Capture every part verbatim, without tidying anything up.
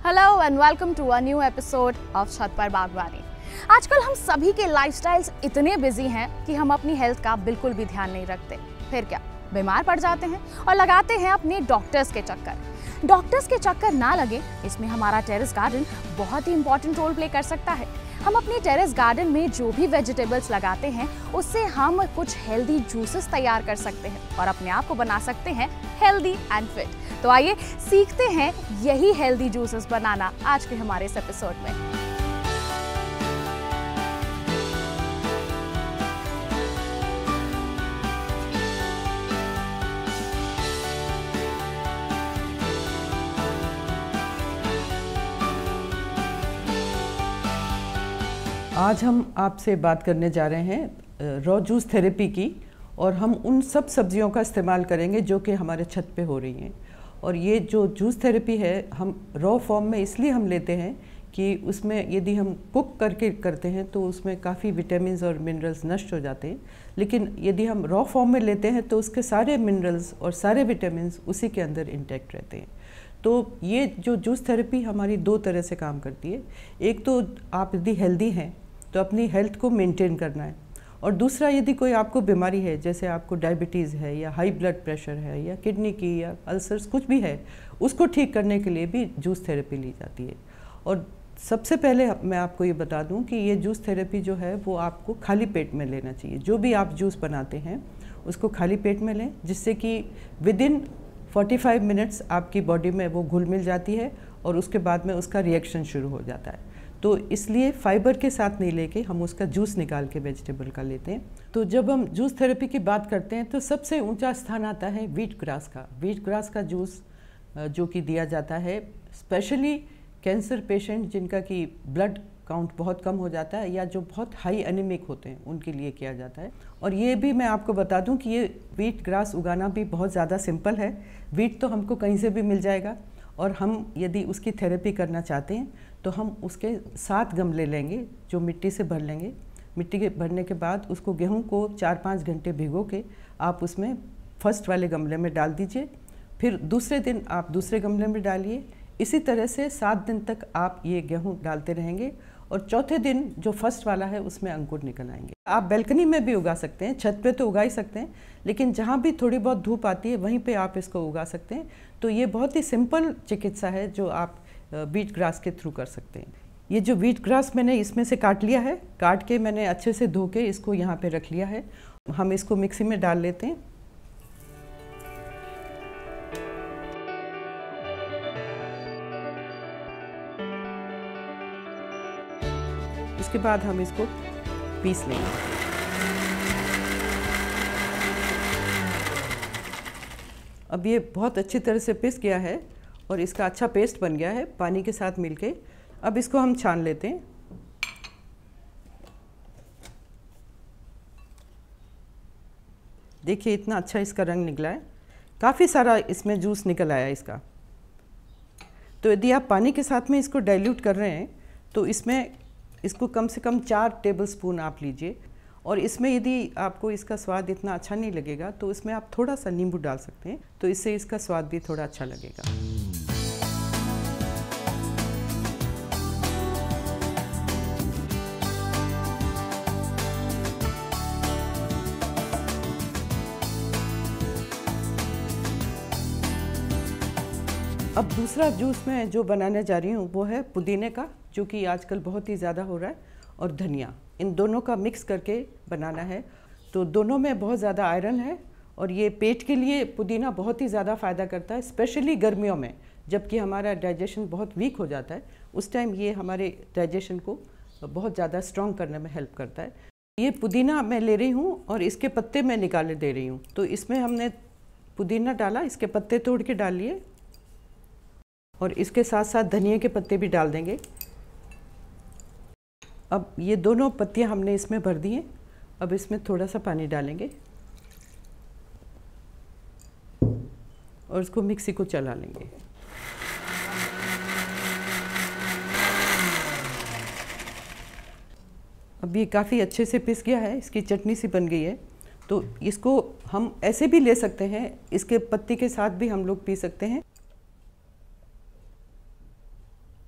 Hello and welcome to a new episode of छत पर बागवानी। आजकल हम सभी के लाइफस्टाइल्स इतने बिजी हैं कि हम अपनी हेल्थ का बिल्कुल भी ध्यान नहीं रखते। फिर क्या, बीमार पड़ जाते हैं और लगाते हैं अपने डॉक्टर्स के चक्कर। डॉक्टर्स के चक्कर ना लगे, इसमें हमारा टेरेस गार्डन बहुत ही इंपॉर्टेंट रोल प्ले कर सकता है। हम अपने टेरेस गार्डन में जो भी वेजिटेबल्स लगाते हैं उससे हम कुछ हेल्दी जूसेस तैयार कर सकते हैं और अपने आप को बना सकते हैं हेल्दी एंड फिट। तो आइए सीखते हैं यही हेल्दी जूसेस बनाना आज के हमारे इस एपिसोड में। आज हम आपसे बात करने जा रहे हैं रॉ जूस थेरेपी की, और हम उन सब सब्जियों का इस्तेमाल करेंगे जो कि हमारे छत पे हो रही हैं। और ये जो जूस थेरेपी है हम रॉ फॉर्म में इसलिए हम लेते हैं कि उसमें यदि हम कुक करके करते हैं तो उसमें काफ़ी विटामिन्स और मिनरल्स नष्ट हो जाते हैं, लेकिन यदि हम रॉ फॉर्म में लेते हैं तो उसके सारे मिनरल्स और सारे विटामिन्स उसी के अंदर इंटैक्ट रहते हैं। तो ये जो जूस थेरेपी हमारी दो तरह से काम करती है। एक तो आप यदि हेल्दी हैं तो अपनी हेल्थ को मेंटेन करना है, और दूसरा यदि कोई आपको बीमारी है, जैसे आपको डायबिटीज़ है या हाई ब्लड प्रेशर है या किडनी की या अल्सर्स कुछ भी है, उसको ठीक करने के लिए भी जूस थेरेपी ली जाती है। और सबसे पहले मैं आपको ये बता दूं कि ये जूस थेरेपी जो है वो आपको खाली पेट में लेना चाहिए। जो भी आप जूस बनाते हैं उसको खाली पेट में लें, जिससे कि विद इन पैंतालीस मिनट्स आपकी बॉडी में वो घुल मिल जाती है और उसके बाद में उसका रिएक्शन शुरू हो जाता है। तो इसलिए फाइबर के साथ नहीं लेके हम उसका जूस निकाल के वेजिटेबल का लेते हैं। तो जब हम जूस थेरेपी की बात करते हैं तो सबसे ऊंचा स्थान आता है व्हीट ग्रास का। व्हीट ग्रास का जूस जो कि दिया जाता है स्पेशली कैंसर पेशेंट जिनका कि ब्लड काउंट बहुत कम हो जाता है या जो बहुत हाई एनीमिक होते हैं उनके लिए किया जाता है। और ये भी मैं आपको बता दूं कि ये व्हीट ग्रास उगाना भी बहुत ज़्यादा सिंपल है। व्हीट तो हमको कहीं से भी मिल जाएगा, और हम यदि उसकी थेरेपी करना चाहते हैं तो हम उसके सात गमले लेंगे जो मिट्टी से भर लेंगे। मिट्टी के भरने के बाद उसको गेहूं को चार पाँच घंटे भिगो के आप उसमें फर्स्ट वाले गमले में डाल दीजिए, फिर दूसरे दिन आप दूसरे गमले में डालिए। इसी तरह से सात दिन तक आप ये गेहूं डालते रहेंगे, और चौथे दिन जो फर्स्ट वाला है उसमें अंकुर निकल आएंगे। आप बैल्कनी में भी उगा सकते हैं, छत पे तो उगा ही सकते हैं, लेकिन जहाँ भी थोड़ी बहुत धूप आती है वहीं पे आप इसको उगा सकते हैं। तो ये बहुत ही सिंपल चिकित्सा है जो आप व्हीट ग्रास के थ्रू कर सकते हैं। ये जो व्हीट ग्रास मैंने इसमें से काट लिया है, काट के मैंने अच्छे से धो के इसको यहाँ पे रख लिया है। हम इसको मिक्सी में डाल लेते हैं। इसके बाद हम इसको पीस लेंगे। अब ये बहुत अच्छी तरह से पिस गया है और इसका अच्छा पेस्ट बन गया है पानी के साथ मिलके। अब इसको हम छान लेते हैं। देखिए इतना अच्छा इसका रंग निकला है, काफ़ी सारा इसमें जूस निकल आया इसका। तो यदि आप पानी के साथ में इसको डाइल्यूट कर रहे हैं तो इसमें इसको कम से कम चार टेबलस्पून आप लीजिए, और इसमें यदि आपको इसका स्वाद इतना अच्छा नहीं लगेगा तो इसमें आप थोड़ा सा नींबू डाल सकते हैं, तो इससे इसका स्वाद भी थोड़ा अच्छा लगेगा। अब दूसरा जूस मैं जो बनाने जा रही हूँ वो है पुदीने का, जो कि आजकल बहुत ही ज़्यादा हो रहा है, और धनिया। इन दोनों का मिक्स करके बनाना है। तो दोनों में बहुत ज़्यादा आयरन है, और ये पेट के लिए पुदीना बहुत ही ज़्यादा फ़ायदा करता है, स्पेशली गर्मियों में जबकि हमारा डाइजेशन बहुत वीक हो जाता है। उस टाइम ये हमारे डाइजेशन को बहुत ज़्यादा स्ट्रॉन्ग करने में हेल्प करता है। ये पुदीना मैं ले रही हूँ और इसके पत्ते मैं निकाले दे रही हूँ। तो इसमें हमने पुदीना डाला, इसके पत्ते तोड़ के डाल लिए, और इसके साथ साथ धनिया के पत्ते भी डाल देंगे। अब ये दोनों पत्तियां हमने इसमें भर दी हैं। अब इसमें थोड़ा सा पानी डालेंगे और इसको मिक्सी को चला लेंगे। अब ये काफ़ी अच्छे से पिस गया है, इसकी चटनी सी बन गई है। तो इसको हम ऐसे भी ले सकते हैं, इसके पत्ती के साथ भी हम लोग पी सकते हैं।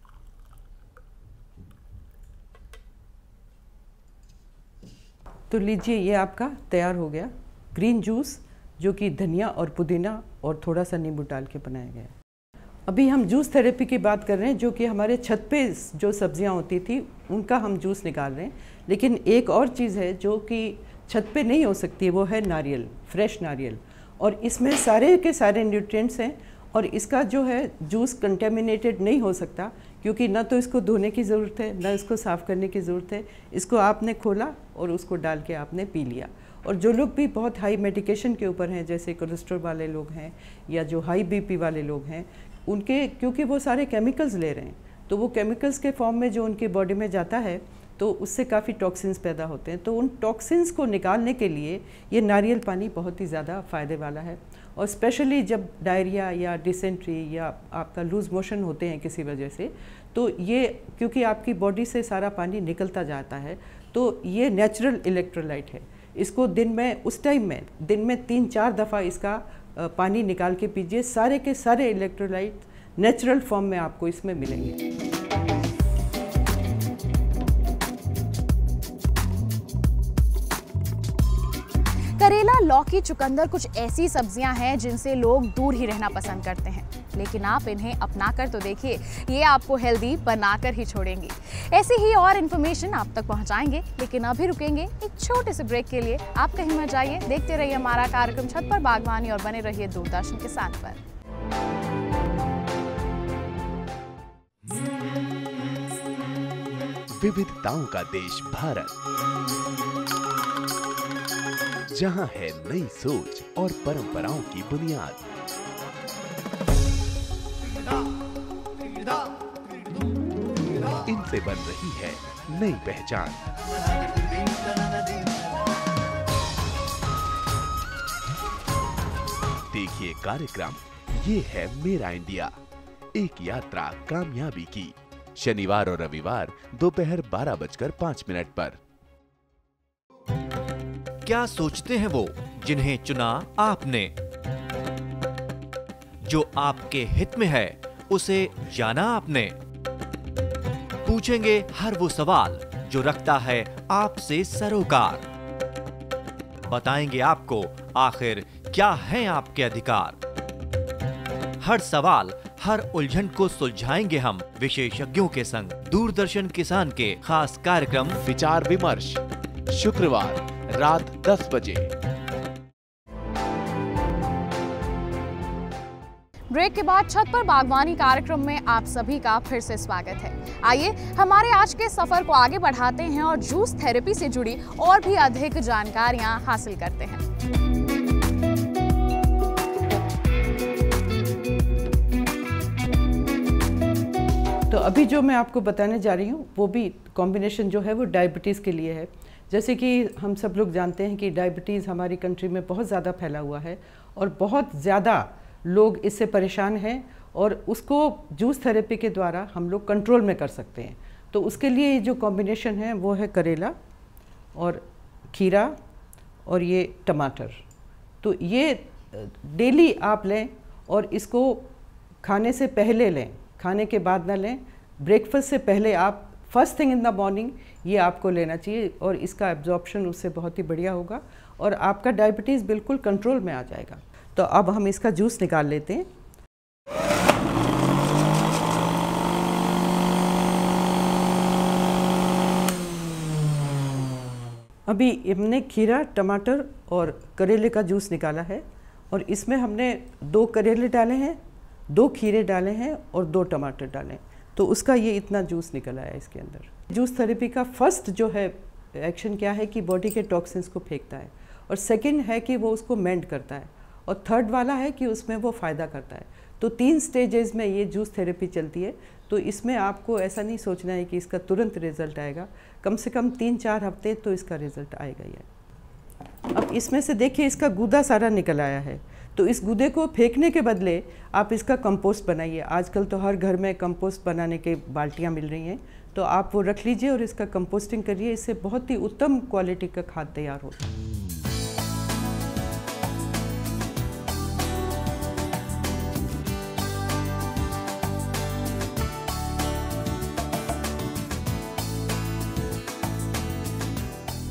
तो लीजिए, ये आपका तैयार हो गया ग्रीन जूस, जो कि धनिया और पुदीना और थोड़ा सा नींबू डाल के बनाया गया है। अभी हम जूस थेरेपी की बात कर रहे हैं, जो कि हमारे छत पे जो सब्जियां होती थी उनका हम जूस निकाल रहे हैं। लेकिन एक और चीज़ है जो कि छत पे नहीं हो सकती, वो है नारियल, फ्रेश नारियल। और इसमें सारे के सारे न्यूट्रिएंट्स हैं और इसका जो है जूस कंटेमिनेटेड नहीं हो सकता, क्योंकि ना तो इसको धोने की ज़रूरत है, ना इसको साफ़ करने की ज़रूरत है। इसको आपने खोला और उसको डाल के आपने पी लिया। और जो लोग भी बहुत हाई मेडिकेशन के ऊपर हैं, जैसे कोलेस्ट्रॉल वाले लोग हैं या जो हाई बीपी वाले लोग हैं, उनके क्योंकि वो सारे केमिकल्स ले रहे हैं, तो वो केमिकल्स के फॉर्म में जो उनकी बॉडी में जाता है तो उससे काफ़ी टॉक्सिन्स पैदा होते हैं। तो उन टॉक्सिन्स को निकालने के लिए ये नारियल पानी बहुत ही ज़्यादा फ़ायदे वाला है। और स्पेशली जब डायरिया या डिसेंट्री या आपका लूज़ मोशन होते हैं किसी वजह से, तो ये क्योंकि आपकी बॉडी से सारा पानी निकलता जाता है, तो ये नेचुरल इलेक्ट्रोलाइट है। इसको दिन में उस टाइम में दिन में तीन चार दफ़ा इसका पानी निकाल के पीजिए। सारे के सारे इलेक्ट्रोलाइट नेचुरल फॉर्म में आपको इसमें मिलेंगे। करेला, लौकी, चुकंदर कुछ ऐसी सब्जियां हैं जिनसे लोग दूर ही रहना पसंद करते हैं, लेकिन आप इन्हें अपना कर तो देखिए, ये आपको हेल्दी बनाकर ही छोड़ेंगी। ऐसी ही और इन्फॉर्मेशन आप तक पहुंचाएंगे, लेकिन अभी रुकेंगे एक छोटे से ब्रेक के लिए। आप कहीं मत जाइए, देखते रहिए हमारा कार्यक्रम छत पर बागवानी और बने रहिए दूरदर्शन किसान पर। विविधताओं का देश भारत, जहां है नई सोच और परंपराओं की बुनियाद। इनसे बन रही है नई पहचान। देखिए कार्यक्रम ये है मेरा इंडिया, एक यात्रा कामयाबी की, शनिवार और रविवार दोपहर बारह बजकर पांच मिनट पर। क्या सोचते हैं वो जिन्हें चुना आपने? जो आपके हित में है उसे जाना आपने? पूछेंगे हर वो सवाल जो रखता है आपसे सरोकार। बताएंगे आपको आखिर क्या है आपके अधिकार। हर सवाल, हर उलझन को सुलझाएंगे हम विशेषज्ञों के संग। दूरदर्शन किसान के खास कार्यक्रम विचार विमर्श, शुक्रवार रात दस बजे। ब्रेक के बाद छत पर बागवानी कार्यक्रम में आप सभी का फिर से स्वागत है। आइए हमारे आज के सफर को आगे बढ़ाते हैं और जूस थेरेपी से जुड़ी और भी अधिक जानकारियां हासिल करते हैं। तो अभी जो मैं आपको बताने जा रही हूँ वो भी कॉम्बिनेशन जो है वो डायबिटीज़ के लिए है। जैसे कि हम सब लोग जानते हैं कि डायबिटीज़ हमारी कंट्री में बहुत ज़्यादा फैला हुआ है और बहुत ज़्यादा लोग इससे परेशान हैं, और उसको जूस थेरेपी के द्वारा हम लोग कंट्रोल में कर सकते हैं। तो उसके लिए जो कॉम्बिनेशन है वो है करेला और खीरा और ये टमाटर। तो ये डेली आप लें और इसको खाने से पहले लें, खाने के बाद ना लें। ब्रेकफास्ट से पहले आप first thing in the morning ये आपको लेना चाहिए और इसका एब्जॉर्प्शन उससे बहुत ही बढ़िया होगा और आपका डायबिटीज़ बिल्कुल कंट्रोल में आ जाएगा। तो अब हम इसका जूस निकाल लेते हैं। अभी हमने खीरा, टमाटर और करेले का जूस निकाला है और इसमें हमने दो करेले डाले हैं, दो खीरे डाले हैं और दो टमाटर डाले हैं। तो उसका ये इतना जूस निकल आया इसके अंदर। जूस थेरेपी का फर्स्ट जो है एक्शन क्या है कि बॉडी के टॉक्सिन्स को फेंकता है, और सेकंड है कि वो उसको मेंड करता है, और थर्ड वाला है कि उसमें वो फ़ायदा करता है। तो तीन स्टेजेस में ये जूस थेरेपी चलती है। तो इसमें आपको ऐसा नहीं सोचना है कि इसका तुरंत रिज़ल्ट आएगा, कम से कम तीन चार हफ्ते तो इसका रिज़ल्ट आएगा ही है। अब इसमें से देखिए इसका गूदा सारा निकल आया है, तो इस गूदे को फेंकने के बदले आप इसका कंपोस्ट बनाइए। आजकल तो हर घर में कंपोस्ट बनाने के बाल्टियाँ मिल रही हैं, तो आप वो रख लीजिए और इसका कंपोस्टिंग करिए। इससे बहुत ही उत्तम क्वालिटी का खाद तैयार होता है।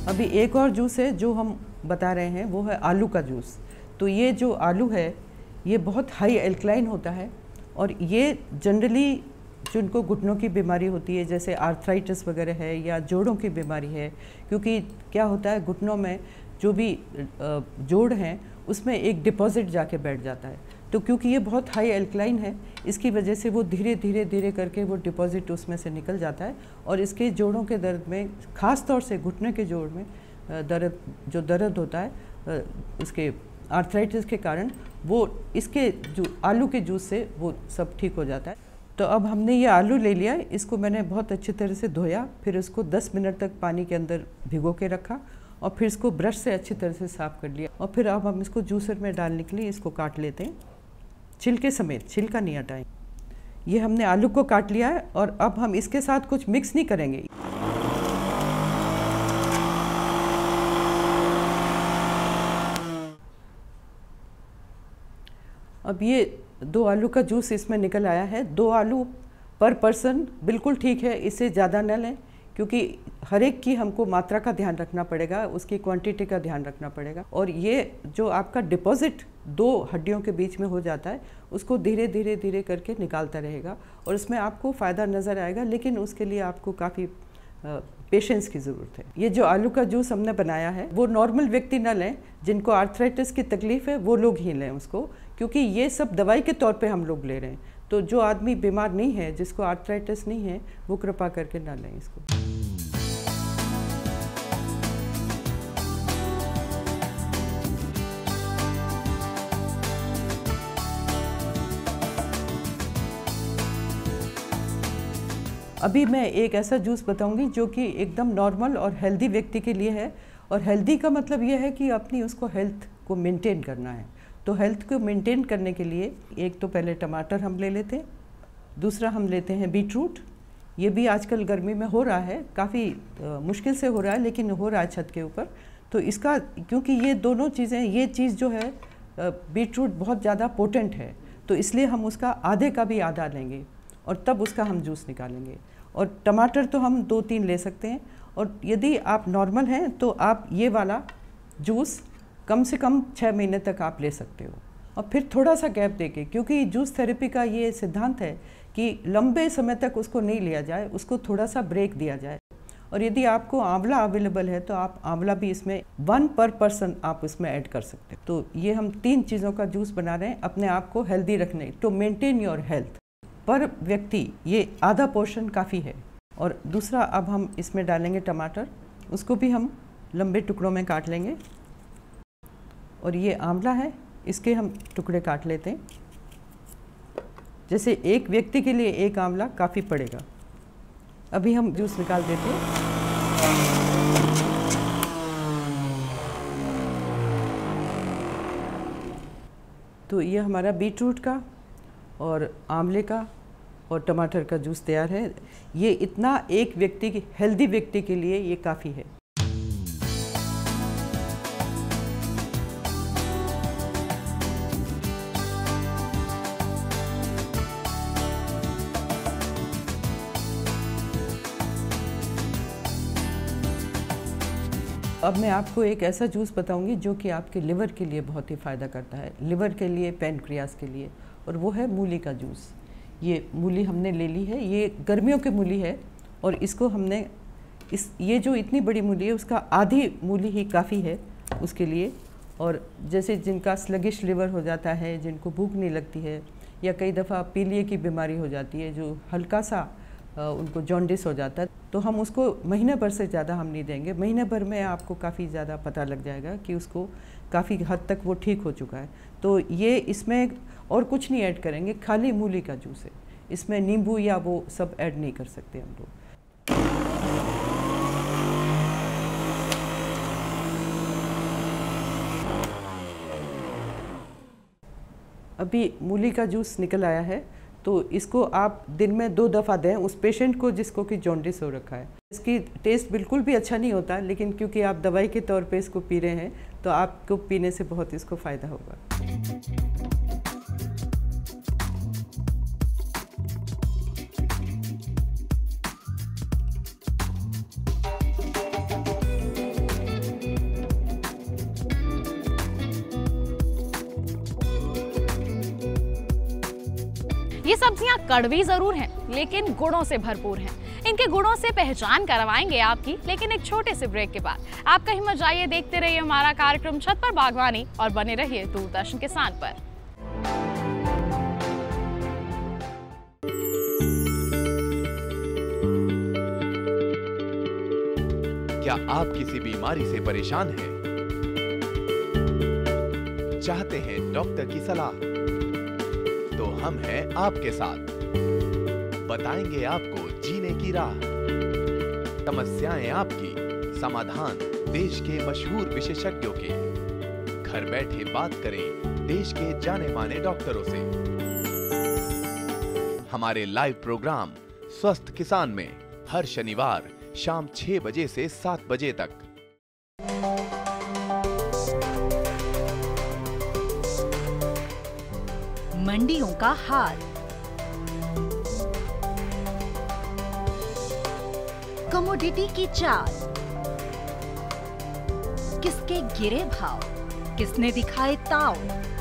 अभी एक और जूस है जो हम बता रहे हैं, वो है आलू का जूस। तो ये जो आलू है ये बहुत हाई एल्कलाइन होता है और ये जनरली जिनको घुटनों की बीमारी होती है जैसे आर्थराइटिस वगैरह है या जोड़ों की बीमारी है, क्योंकि क्या होता है घुटनों में जो भी जोड़ हैं उसमें एक डिपॉजिट जाके बैठ जाता है। तो क्योंकि ये बहुत हाई एल्कलाइन है इसकी वजह से वो धीरे धीरे धीरे करके वो डिपॉजिट उसमें से निकल जाता है और इसके जोड़ों के दर्द में, ख़ास तौर से घुटने के जोड़ में दर्द जो दर्द होता है उसके आर्थराइटिस के कारण, वो इसके जो आलू के जूस से वो सब ठीक हो जाता है। तो अब हमने ये आलू ले लिया, इसको मैंने बहुत अच्छी तरह से धोया, फिर इसको दस मिनट तक पानी के अंदर भिगो के रखा और फिर इसको ब्रश से अच्छी तरह से साफ़ कर लिया और फिर अब हम इसको जूसर में डालने के लिए इसको काट लेते हैं, छिलके समेत, छिलका नहीं हटाएं। ये हमने आलू को काट लिया है और अब हम इसके साथ कुछ मिक्स नहीं करेंगे। अब ये दो आलू का जूस इसमें निकल आया है। दो आलू पर पर्सन बिल्कुल ठीक है, इससे ज़्यादा न लें क्योंकि हर एक की हमको मात्रा का ध्यान रखना पड़ेगा, उसकी क्वांटिटी का ध्यान रखना पड़ेगा। और ये जो आपका डिपॉजिट दो हड्डियों के बीच में हो जाता है उसको धीरे धीरे धीरे करके निकालता रहेगा और इसमें आपको फ़ायदा नज़र आएगा, लेकिन उसके लिए आपको काफ़ी पेशेंस की ज़रूरत है। ये जो आलू का जूस हमने बनाया है वो नॉर्मल व्यक्ति न लें, जिनको आर्थराइटिस की तकलीफ़ है वो लोग ही लें उसको, क्योंकि ये सब दवाई के तौर पे हम लोग ले रहे हैं। तो जो आदमी बीमार नहीं है, जिसको आर्थराइटिस नहीं है, वो कृपा करके ना लें इसको। अभी मैं एक ऐसा जूस बताऊंगी जो कि एकदम नॉर्मल और हेल्दी व्यक्ति के लिए है। और हेल्दी का मतलब ये है कि अपनी उसको हेल्थ को मेंटेन करना है। तो हेल्थ को मेंटेन करने के लिए एक तो पहले टमाटर हम ले लेते हैं, दूसरा हम लेते हैं बीटरूट। ये भी आजकल गर्मी में हो रहा है, काफ़ी मुश्किल से हो रहा है लेकिन हो रहा है छत के ऊपर। तो इसका, क्योंकि ये दोनों चीज़ें, ये चीज़ जो है बीटरूट बहुत ज़्यादा पोटेंट है, तो इसलिए हम उसका आधे का भी आधा लेंगे और तब उसका हम जूस निकालेंगे। और टमाटर तो हम दो तीन ले सकते हैं। और यदि आप नॉर्मल हैं तो आप ये वाला जूस कम से कम छः महीने तक आप ले सकते हो और फिर थोड़ा सा गैप देके, क्योंकि जूस थेरेपी का ये सिद्धांत है कि लंबे समय तक उसको नहीं लिया जाए, उसको थोड़ा सा ब्रेक दिया जाए। और यदि आपको आंवला अवेलेबल है तो आप आंवला भी इसमें वन पर पर्सन आप इसमें ऐड कर सकते हैं। तो ये हम तीन चीज़ों का जूस बना रहे हैं अपने आप को हेल्दी रखने, टू मेंटेन योर हेल्थ। पर व्यक्ति ये आधा पोर्शन काफ़ी है। और दूसरा, अब हम इसमें डालेंगे टमाटर, उसको भी हम लंबे टुकड़ों में काट लेंगे। और ये आंवला है, इसके हम टुकड़े काट लेते हैं। जैसे एक व्यक्ति के लिए एक आंवला काफ़ी पड़ेगा। अभी हम जूस निकाल देते हैं। तो ये हमारा बीटरूट का और आंवले का और टमाटर का जूस तैयार है। ये इतना एक व्यक्ति की, हेल्दी व्यक्ति के लिए ये काफ़ी है। अब मैं आपको एक ऐसा जूस बताऊंगी जो कि आपके लिवर के लिए बहुत ही फ़ायदा करता है, लिवर के लिए, पैनक्रियास के लिए, और वो है मूली का जूस। ये मूली हमने ले ली है, ये गर्मियों की मूली है और इसको हमने इस ये जो इतनी बड़ी मूली है उसका आधी मूली ही काफ़ी है उसके लिए। और जैसे जिनका स्लगिश लिवर हो जाता है, जिनको भूख नहीं लगती है, या कई दफ़ा पीलिए की बीमारी हो जाती है, जो हल्का सा उनको जॉन्डिस हो जाता है, तो हम उसको महीने भर से ज़्यादा हम नहीं देंगे। महीने भर में आपको काफ़ी ज़्यादा पता लग जाएगा कि उसको काफ़ी हद तक वो ठीक हो चुका है। तो ये इसमें और कुछ नहीं ऐड करेंगे, खाली मूली का जूस है, इसमें नींबू या वो सब ऐड नहीं कर सकते हम लोग। अभी मूली का जूस निकल आया है, तो इसको आप दिन में दो दफ़ा दें उस पेशेंट को जिसको कि जॉन्डिस हो रखा है। इसकी टेस्ट बिल्कुल भी अच्छा नहीं होता, लेकिन क्योंकि आप दवाई के तौर पे इसको पी रहे हैं तो आपको पीने से बहुत इसको फ़ायदा होगा। ये सब्जियां कड़वी जरूर हैं, लेकिन गुणों से भरपूर हैं। इनके गुणों से पहचान करवाएंगे आपकी, लेकिन एक छोटे से ब्रेक के बाद। आप कहीं मत जाइए, देखते रहिए हमारा कार्यक्रम छत पर बागवानी और बने रहिए दूरदर्शन किसान पर। क्या आप किसी बीमारी से परेशान हैं? चाहते हैं डॉक्टर की सलाह? तो हम हैं आपके साथ, बताएंगे आपको जीने की राह। समस्याएं आपकी, समाधान देश के मशहूर विशेषज्ञों के। घर बैठे बात करें देश के जाने माने डॉक्टरों से। हमारे लाइव प्रोग्राम स्वस्थ किसान में हर शनिवार शाम छह बजे से सात बजे तक। मंडियों का हाल, कमोडिटी की चाल, किसके गिरे भाव, किसने दिखाए ताव,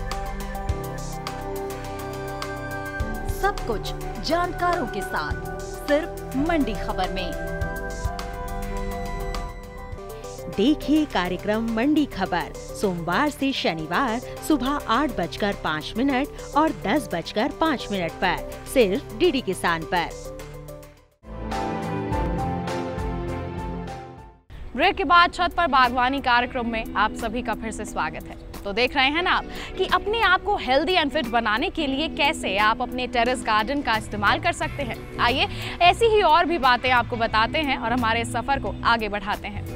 सब कुछ जानकारों के साथ सिर्फ मंडी खबर में। देखिए कार्यक्रम मंडी खबर सोमवार से शनिवार सुबह आठ बजकर पाँच मिनट और दस बजकर पाँच मिनट पर सिर्फ डीडी किसान पर। ब्रेक के बाद छत पर बागवानी कार्यक्रम में आप सभी का फिर से स्वागत है। तो देख रहे हैं ना आप कि अपने आप को हेल्दी एंड फिट बनाने के लिए कैसे आप अपने टेरेस गार्डन का इस्तेमाल कर सकते हैं। आइए ऐसी ही और भी बातें आपको बताते हैं और हमारे सफर को आगे बढ़ाते हैं।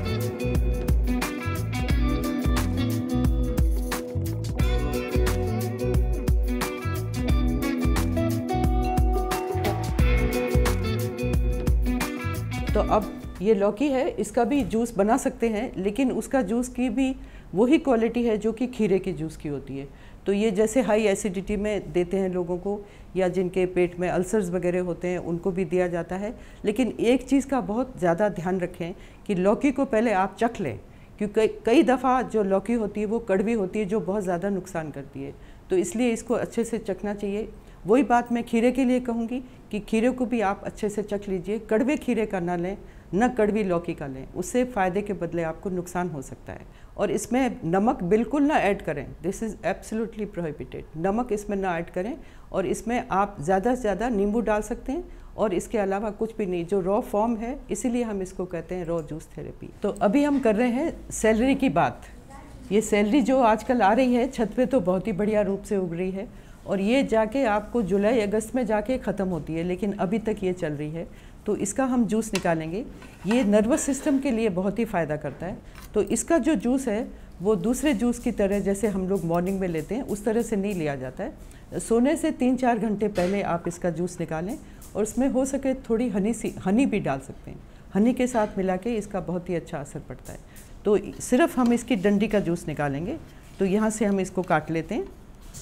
तो अब ये लौकी है, इसका भी जूस बना सकते हैं, लेकिन उसका जूस की भी वही क्वालिटी है जो कि खीरे के जूस की होती है। तो ये जैसे हाई एसिडिटी में देते हैं लोगों को, या जिनके पेट में अल्सर्स वगैरह होते हैं उनको भी दिया जाता है। लेकिन एक चीज़ का बहुत ज़्यादा ध्यान रखें कि लौकी को पहले आप चख लें, क्योंकि कई दफ़ा जो लौकी होती है वो कड़वी होती है, जो बहुत ज़्यादा नुकसान करती है। तो इसलिए इसको अच्छे से चखना चाहिए। वही बात मैं खीरे के लिए कहूँगी कि खीरे को भी आप अच्छे से चख लीजिए। कड़वे खीरे का ना लें, न कड़वी लौकी का लें, उससे फ़ायदे के बदले आपको नुकसान हो सकता है। और इसमें नमक बिल्कुल ना ऐड करें, दिस इज़ एब्सोल्युटली प्रोहिबिटेड। नमक इसमें ना ऐड करें, और इसमें आप ज़्यादा से ज़्यादा नींबू डाल सकते हैं, और इसके अलावा कुछ भी नहीं। जो रॉ फॉर्म है, इसीलिए हम इसको कहते हैं रॉ जूस थेरेपी। तो अभी हम कर रहे हैं सैलरी की बात। ये सैलरी जो आजकल आ रही है छत पे, तो बहुत ही बढ़िया रूप से उग रही है, और ये जाके आपको जुलाई अगस्त में जाके ख़त्म होती है, लेकिन अभी तक ये चल रही है। तो इसका हम जूस निकालेंगे। ये नर्वस सिस्टम के लिए बहुत ही फ़ायदा करता है। तो इसका जो जूस है वो दूसरे जूस की तरह, जैसे हम लोग मॉर्निंग में लेते हैं, उस तरह से नहीं लिया जाता है। सोने से तीन चार घंटे पहले आप इसका जूस निकालें, और उसमें हो सके थोड़ी हनी सी हनी भी डाल सकते हैं। हनी के साथ मिला के इसका बहुत ही अच्छा असर पड़ता है। तो सिर्फ हम इसकी डंडी का जूस निकालेंगे। तो यहाँ से हम इसको काट लेते हैं,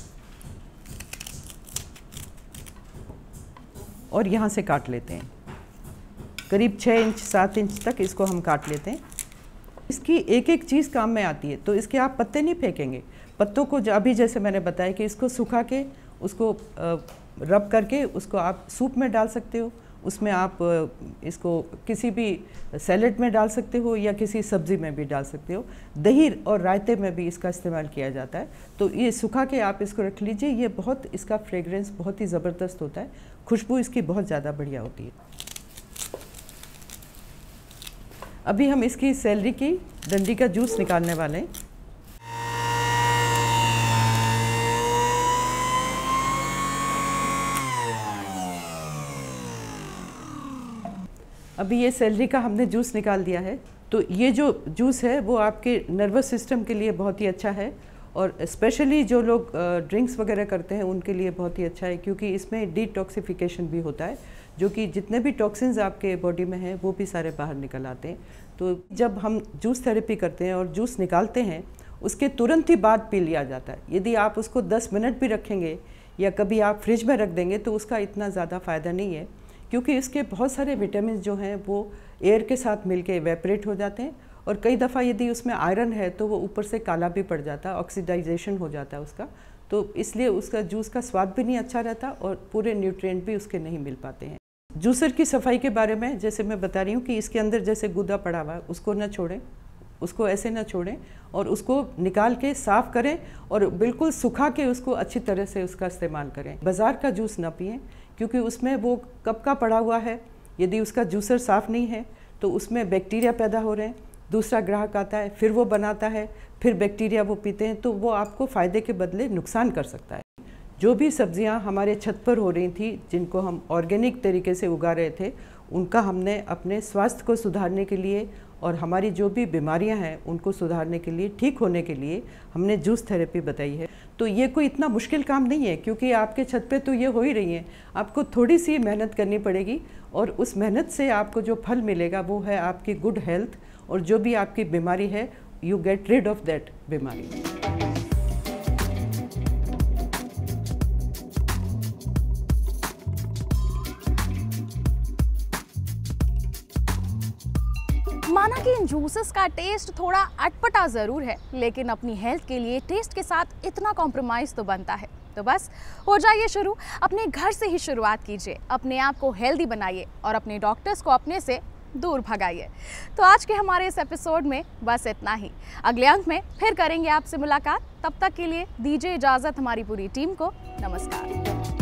और यहाँ से काट लेते हैं। करीब छः इंच सात इंच तक इसको हम काट लेते हैं। इसकी एक एक चीज़ काम में आती है। तो इसके आप पत्ते नहीं फेंकेंगे। पत्तों को अभी जैसे मैंने बताया कि इसको सुखा के, उसको रब करके, उसको आप सूप में डाल सकते हो। उसमें आप इसको किसी भी सैलेड में डाल सकते हो, या किसी सब्ज़ी में भी डाल सकते हो। दही और रायते में भी इसका इस्तेमाल किया जाता है। तो ये सुखा के आप इसको रख लीजिए। ये बहुत, इसका फ्रेगरेंस बहुत ही ज़बरदस्त होता है, खुशबू इसकी बहुत ज़्यादा बढ़िया होती है। अभी हम इसकी सैलरी की डंडी का जूस निकालने वाले हैं। अभी ये सैलरी का हमने जूस निकाल दिया है। तो ये जो जूस है वो आपके नर्वस सिस्टम के लिए बहुत ही अच्छा है, और स्पेशली जो लोग ड्रिंक्स वगैरह करते हैं उनके लिए बहुत ही अच्छा है, क्योंकि इसमें डिटॉक्सिफिकेशन भी होता है, जो कि जितने भी टॉक्सिन्स आपके बॉडी में हैं वो भी सारे बाहर निकल आते हैं। तो जब हम जूस थेरेपी करते हैं और जूस निकालते हैं, उसके तुरंत ही बाद पी लिया जाता है। यदि आप उसको दस मिनट भी रखेंगे या कभी आप फ्रिज में रख देंगे तो उसका इतना ज़्यादा फ़ायदा नहीं है, क्योंकि इसके बहुत सारे विटामिन जो हैं वो एयर के साथ मिलके इवेपरेट हो जाते हैं, और कई दफ़ा यदि उसमें आयरन है तो वो ऊपर से काला भी पड़ जाता है, ऑक्सीडाइजेशन हो जाता है उसका। तो इसलिए उसका जूस का स्वाद भी नहीं अच्छा रहता और पूरे न्यूट्रिएंट भी उसके नहीं मिल पाते हैं। जूसर की सफाई के बारे में जैसे मैं बता रही हूँ कि इसके अंदर जैसे गुदा पड़ा हुआ है उसको ना छोड़ें, उसको ऐसे ना छोड़ें और उसको निकाल के साफ़ करें और बिल्कुल सुखा के उसको अच्छी तरह से उसका इस्तेमाल करें। बाज़ार का जूस ना पिएं क्योंकि उसमें वो कब का पड़ा हुआ है, यदि उसका जूसर साफ़ नहीं है तो उसमें बैक्टीरिया पैदा हो रहे हैं, दूसरा ग्राहक आता है फिर वो बनाता है, फिर बैक्टीरिया वो पीते हैं, तो वो आपको फ़ायदे के बदले नुकसान कर सकता है। जो भी सब्जियां हमारे छत पर हो रही थी जिनको हम ऑर्गेनिक तरीके से उगा रहे थे, उनका हमने अपने स्वास्थ्य को सुधारने के लिए और हमारी जो भी बीमारियां हैं उनको सुधारने के लिए, ठीक होने के लिए हमने जूस थेरेपी बताई है। तो ये कोई इतना मुश्किल काम नहीं है क्योंकि आपके छत पे तो ये हो ही रही हैं। आपको थोड़ी सी मेहनत करनी पड़ेगी और उस मेहनत से आपको जो फल मिलेगा वो है आपकी गुड हेल्थ, और जो भी आपकी बीमारी है you get rid of that बीमारी। माना कि इन जूसेस का टेस्ट थोड़ा अटपटा ज़रूर है, लेकिन अपनी हेल्थ के लिए टेस्ट के साथ इतना कॉम्प्रोमाइज़ तो बनता है। तो बस हो जाइए शुरू, अपने घर से ही शुरुआत कीजिए, अपने आप को हेल्दी बनाइए और अपने डॉक्टर्स को अपने से दूर भगाइए। तो आज के हमारे इस एपिसोड में बस इतना ही। अगले अंक में फिर करेंगे आपसे मुलाकात। तब तक के लिए दीजिए इजाज़त हमारी पूरी टीम को। नमस्कार।